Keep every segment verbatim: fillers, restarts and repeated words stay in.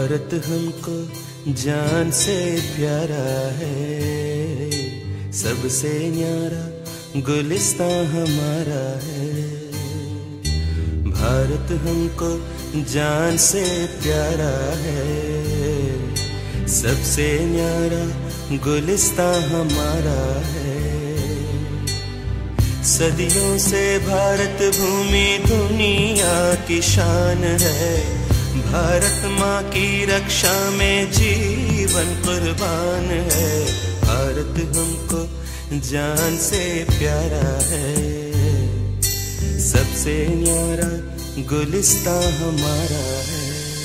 भारत हमको जान से प्यारा है, सबसे न्यारा गुलिस्तां हमारा है। भारत हमको जान से प्यारा है, सबसे न्यारा गुलिस्तां हमारा है। सदियों से भारत भूमि दुनिया की शान है, भारत माँ की रक्षा में जीवन कुर्बान है। भारत हमको जान से प्यारा है, सबसे न्यारा गुलिस्तां हमारा है।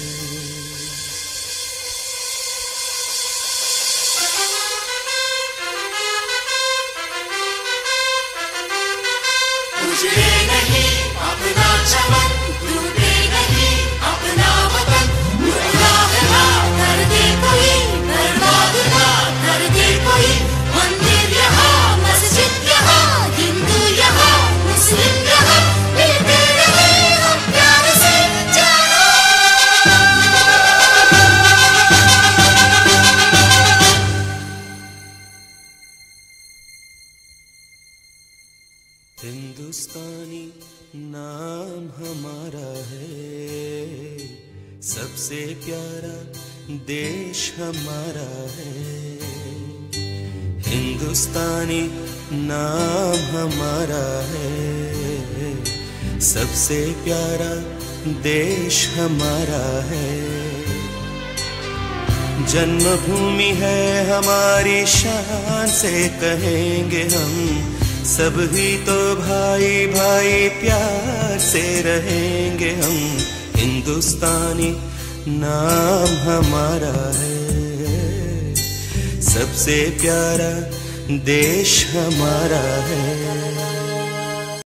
उजड़े नहीं अपना चमन, टूटे नहीं अपना वतन, गुलाह ना कर दे कोई, बर्बाद ना कर दे कोई। मंदिर यहाँ, मस्जिद यहाँ, हिंदू यहाँ, मुस्लिम यहाँ, मिलते रहे हम प्यार से जाना। हिंदुस्तानी नाम हमारा है, सबसे प्यारा देश हमारा है। हिंदुस्तानी नाम हमारा है, सबसे प्यारा देश हमारा है। जन्मभूमि है हमारी शान से कहेंगे हम, सब ही तो भाई भाई प्यार से रहेंगे हम। हिंदुस्तानी नाम हमारा है, सबसे प्यारा देश हमारा है।